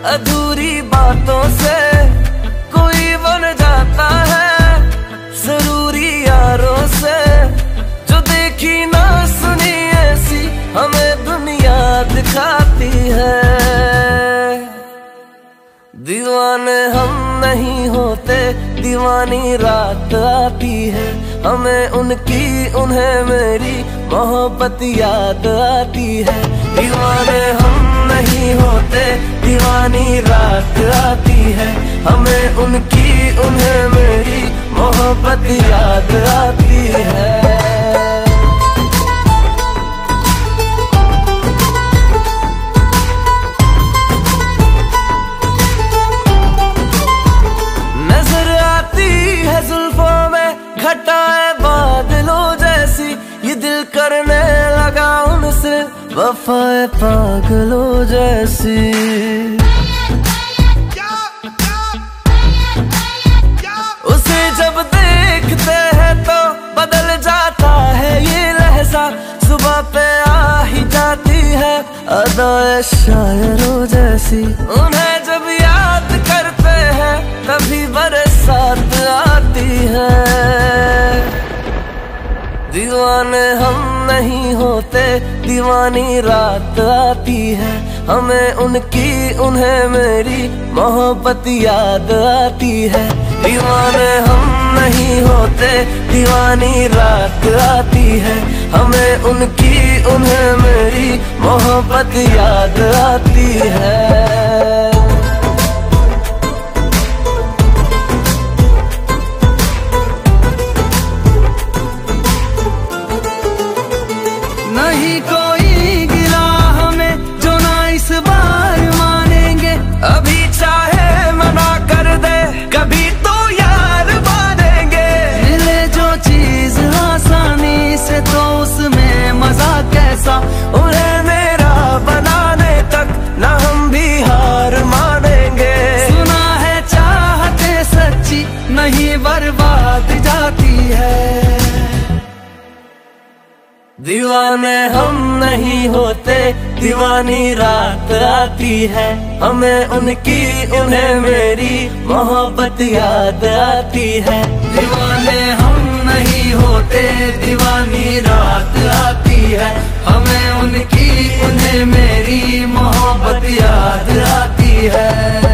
अधूरी बातों से कोई बन जाता है, जरूरी यारों से जो देखी ना सुनी ऐसी हमें दुनिया दिखाती है। दीवाने हम नहीं होते, दीवानी रात आती है, हमें उनकी उन्हें मेरी मोहब्बत याद आती है। दीवाने हम नहीं होते, दीवानी रात आती है, हमें उनकी उन्हें मेरी मोहब्बत याद आती है। घटाए बादलों जैसी ये दिल करने लगा उनसे वफाए पागलों जैसी। उसे जब देखते हैं तो बदल जाता है ये लहजा, सुबह पे आ ही जाती है अदाए शायरों जैसी। उन्हें जब याद करते हैं तभी बरसात आती है। दीवाने हम नहीं होते, दीवानी रात आती है, हमें उनकी उन्हें मेरी मोहब्बत याद आती है। दीवाने हम नहीं होते, दीवानी रात आती है, हमें उनकी उन्हें मेरी मोहब्बत याद आती है। नहीं कोई गिला हमें जो ना इस बार मानेंगे, अभी चाहे मना कर दे कभी तो यार मानेंगे। मिले जो चीज आसानी से तो उसमें मजा कैसा, उन्हें मेरा बनाने तक ना हम भी हार मानेंगे। सुना है चाहते सच्ची नहीं बर्बाद जाती है। दीवाने हम नहीं होते, दीवानी रात आती है, हमें उनकी उन्हें मेरी मोहब्बत याद आती है। दीवाने हम नहीं होते, दीवानी रात आती है, हमें उनकी उन्हें मेरी मोहब्बत याद आती है।